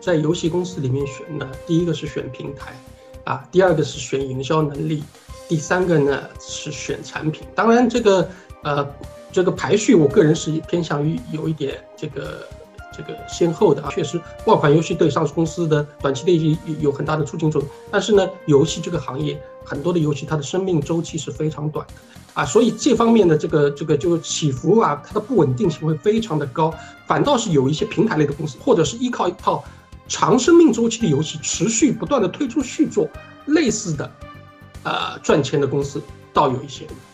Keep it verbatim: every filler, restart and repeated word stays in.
在游戏公司里面选呢，第一个是选平台，啊，第二个是选营销能力，第三个呢是选产品。当然，这个呃这个排序，我个人是偏向于有一点这个这个先后的啊。确实，爆款游戏对上市公司的短期内有很大的促进作用，但是呢，游戏这个行业很多的游戏它的生命周期是非常短的。啊，所以这方面的这个这个就起伏啊，它的不稳定性会非常的高，反倒是有一些平台类的公司，或者是依靠一套长生命周期的游戏，持续不断的推出续作，类似的，呃，赚钱的公司倒有一些。